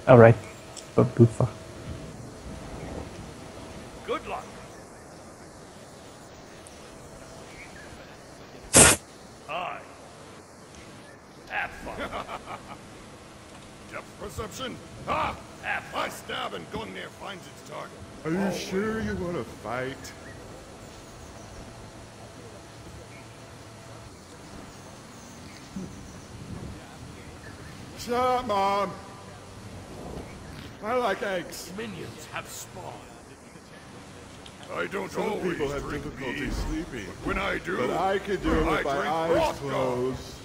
Alright. Buffer. Good luck. Aye. Have fun. Depth perception? Ha! I stab and Gungnir finds its target. Are you sure you want to fight? Shut up, Mom! I like eggs. Minions have spawned. I don't Some always people have drink difficulty mead, sleeping, but when I do, but I can do it I with my drink eyes broth closed.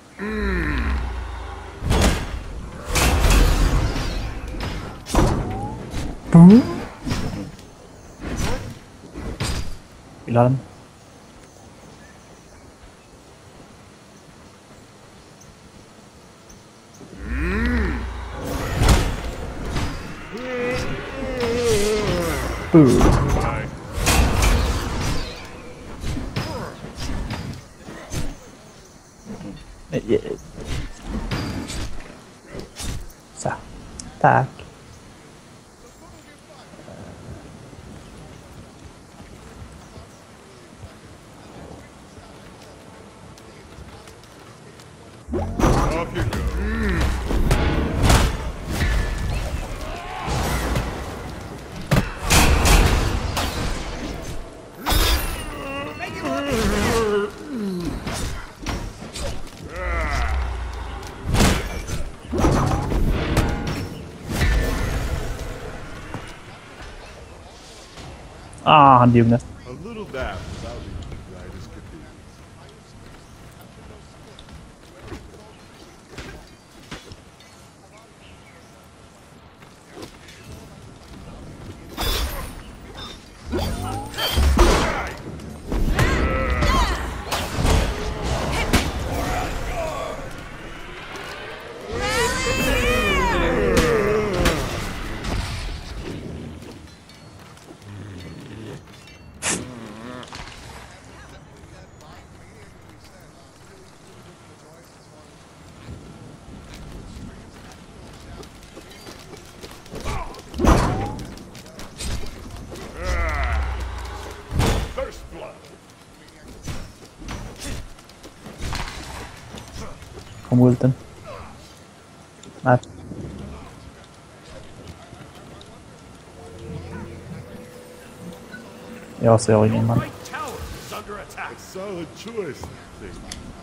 Gila dem. Så. Tack. Off you go. Ah, han dog nästan. A little nap without being right as could be. first blood. Kom ulten. Nej. Jag ser ingen man. Right tower is under attack. A solid choice, I think.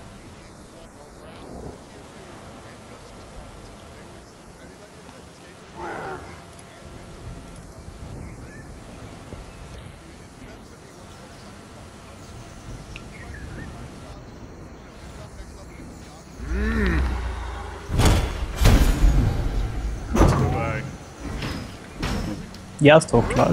Bye. Jag står klart.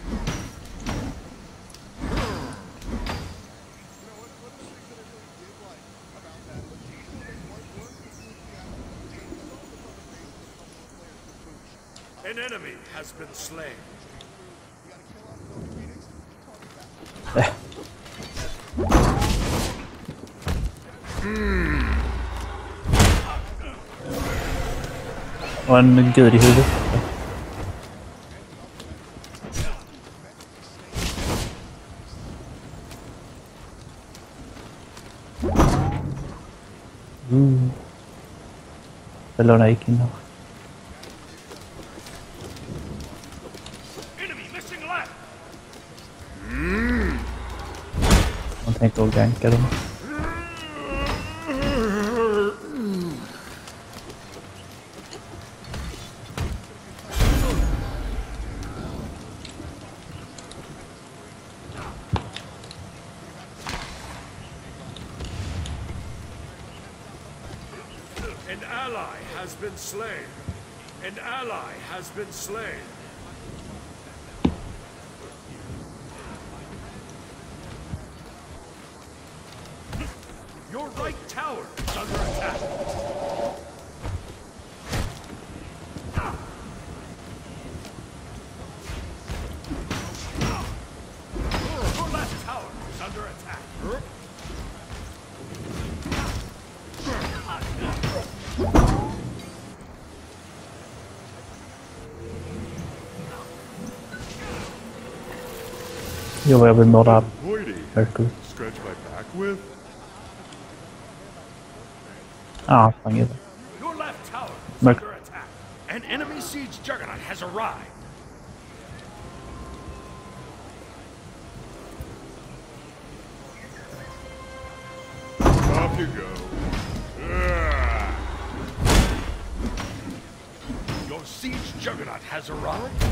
An enemy has been slain. Och en gud i huvudet. Bellona gick in här. Enemy missing left. Man tänkte att ganka dem. An ally has been slain. An ally has been slain. Your right tower is under attack. Your left tower is under attack. Jo, jag vill några Hoity. Hercules. Scratch my back with? Ja, fan gillar. Your left tower is Merc. under attack. An enemy siege juggernaut has arrived. Off you go. Ah. Your siege juggernaut has arrived.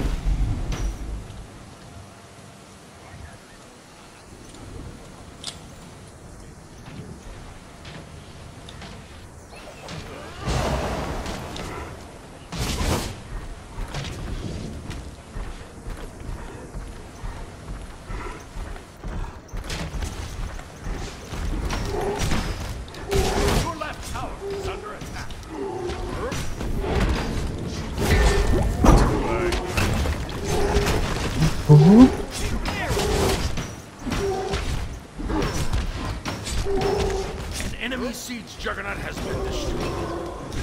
Your left tower is under attack. An enemy siege juggernaut has been destroyed.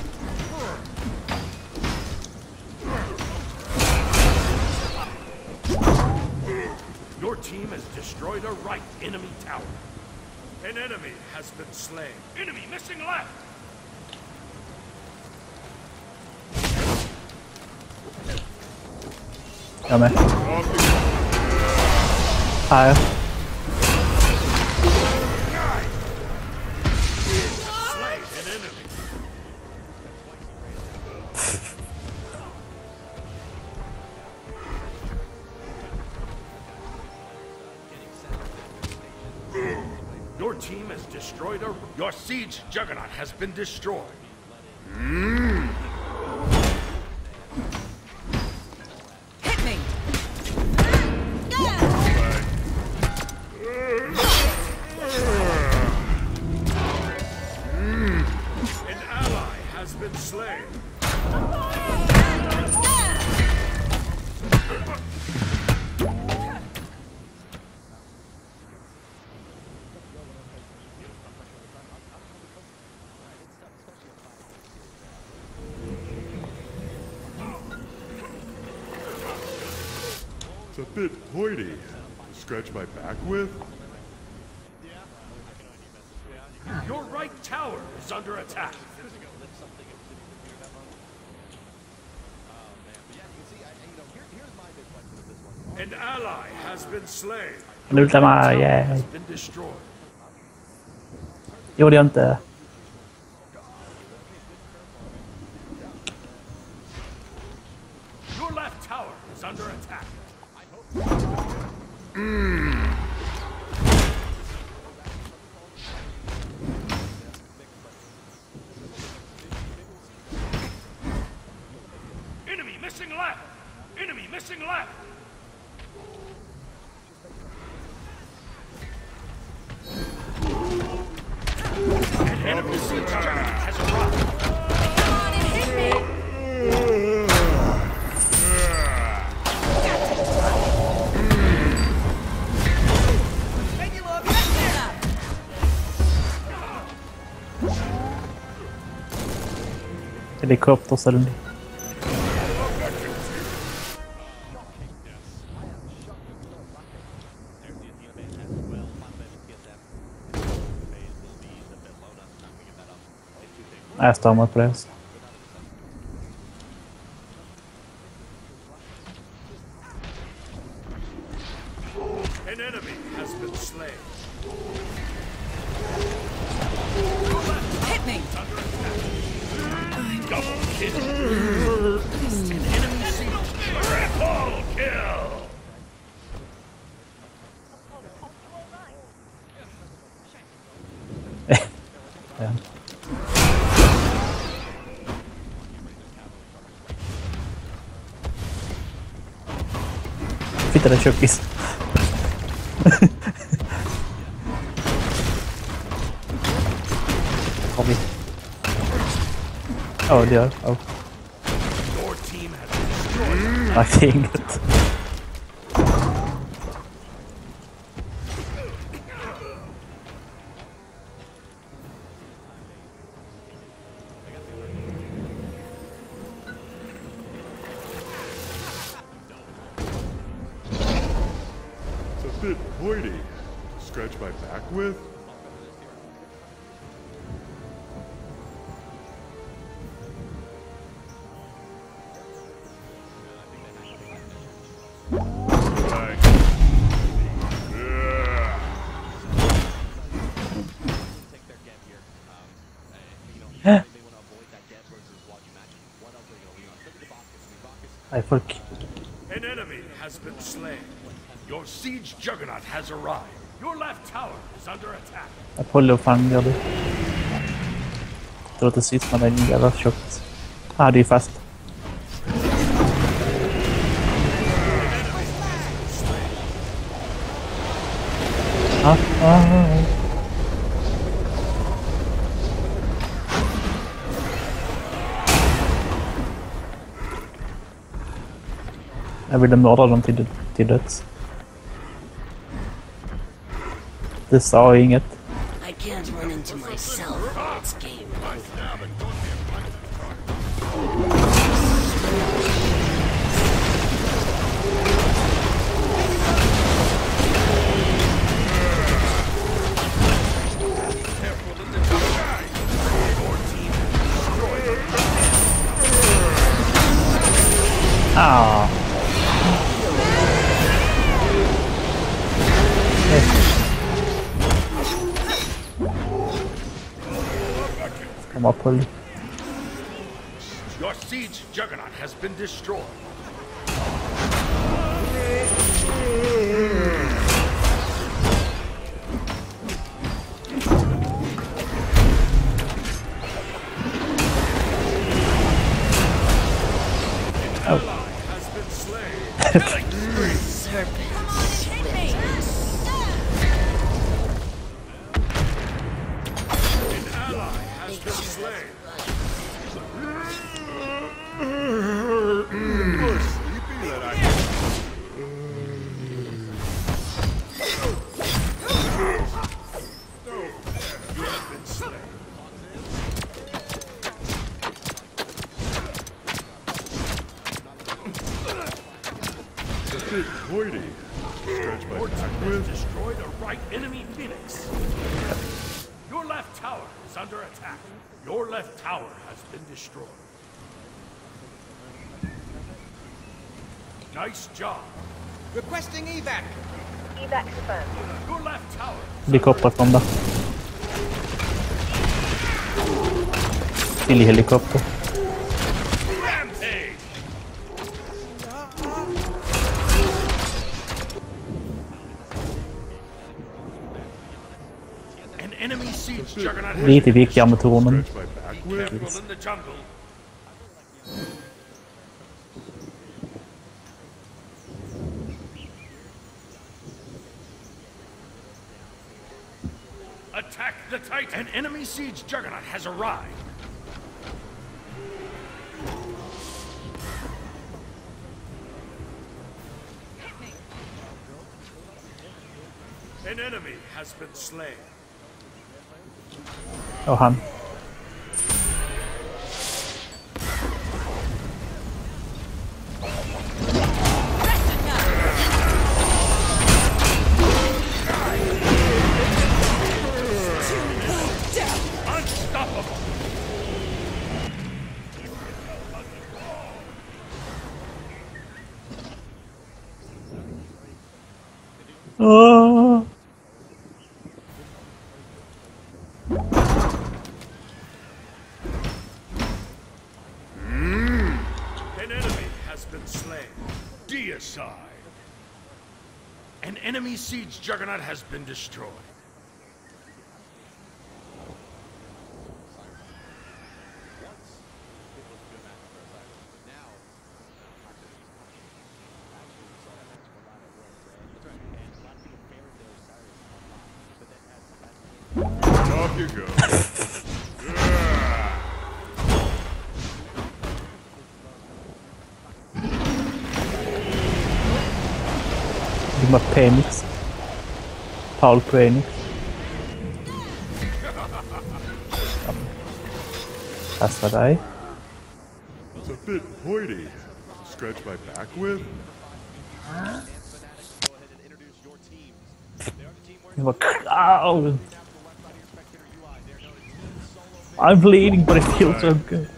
Your team has destroyed a right enemy tower. An enemy has been slain. Enemy missing left. Jag med. Off you go. Här. Slain an enemy. Your team has destroyed a... Your siege juggernaut has been destroyed. Hit me! An ally has been slain. It's a bit hoity. Scratch my back with? Your right tower is under attack. An ally has been slain. Luta mig, Tower yeah. has been destroyed. Gjorde jag inte. Your left tower is under attack. Enemy missing left. Enemy missing left. An enemy siege juggernaut has arrived. Come on and hit me! Make it look better! Helikopter eller jag står mot på det. An enemy has been slain. Hit me! Double kill. An enemy siege. Triple kill. Ja. Fitta den tjockis. Har vi? Ja, det gör. Ja, Your team has destroyed. det är inget. bit hoity to scratch my back with? Right. I forgot. An enemy has been slain. Your siege juggernaut has arrived. Your left tower is under attack. Jag håller fan gör det. Det låter sist man är en jävla tjockt. Ah, det är fast. Jag ville mörda dem till döds. Det sa inget. I can't run into myself while it's game. Ah. Komma på. Your siege juggernaut has been destroyed. An ally has been slain. Killing spree. Serpents. Hit me! An ally has been slain. More sleepy than I You have been slain. bit hoity to scratch my Your back team has with? destroyed a right enemy phoenix. Your left tower is under attack. Your left tower has been destroyed. Nice job. Requesting evac. Evac confirmed. Your left tower. Helikopter kom där. Till helikopter. Rampage. An enemy siege juggernaut has Lite been viktigare med destroyed. tornen. Scratch my back Be with? careful in the jungle. Attack the Titan! An enemy siege juggernaut has arrived. An enemy has been slain. Och han. Unstoppable! Åh! An enemy has been slain. Deicide. An enemy siege juggernaut has been destroyed. Off you go. Du var Penix. Paul Penix. Passa dig. It's a bit hoity to scratch my back with? Go ahead and introduce your team He's like, ow! I'm bleeding, but it feels so good.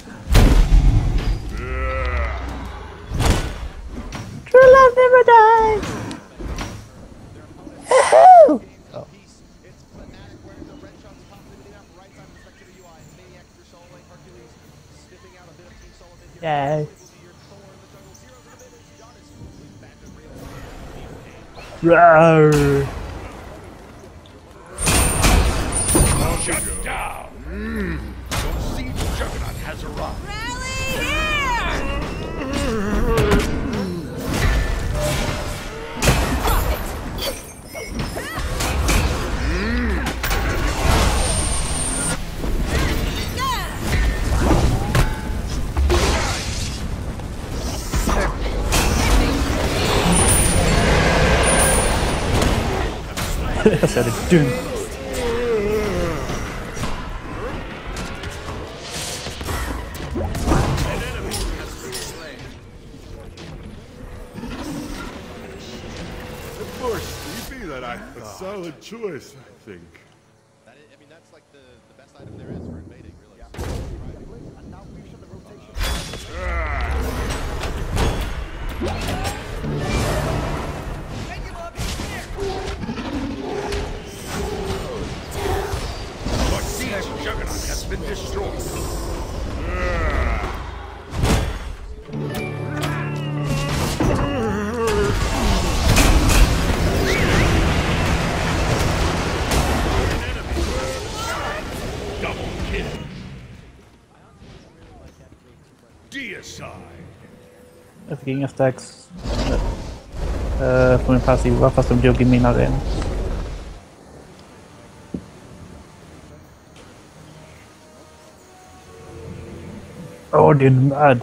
True love never dies! Yahoo! Oh. Yay. Roar! Shut down! Your siege juggernaut has arrived. I said it, doomed. More sleepy than I thought. A solid choice, I think. I mean, that's like the best item there is for invading, really. Your siege juggernaut has been destroyed. Double kill. Deicide. Jag fick inga stacks från min passiva fast de dog i min arena. Oh, det är mad.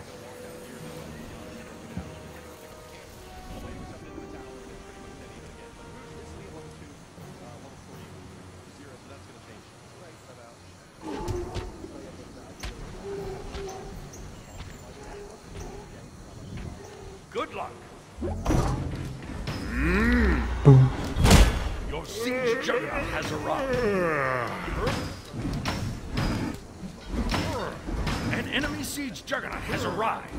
Good luck. Your siege juggernaut has arrived. An enemy siege juggernaut has arrived.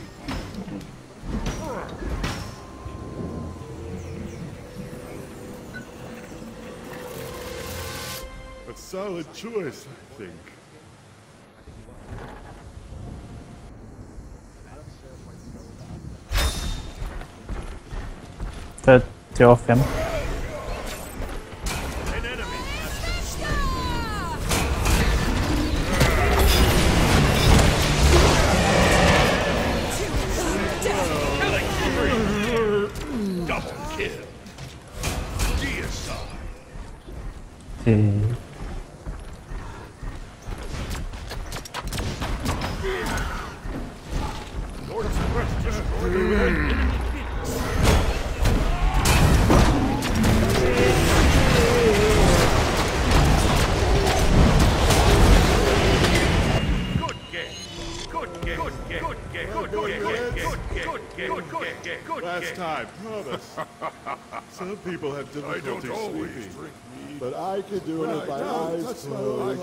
A solid choice, I think. För 35. An enemy has been slain. Killing spree. Double kill. Deicide. Lord's Crest destroyed a red enemy phoenix. Good game. Good game. Good game. Good game. Good game. Good game. Good game. Good Last game. time, promise. Some people have difficulty sleeping, but I can do it with my eyes closed.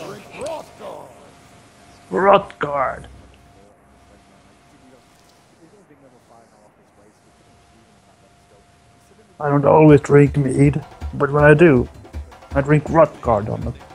Rotgard. I don't always drink mead, but when I do, I drink Rotgard on it.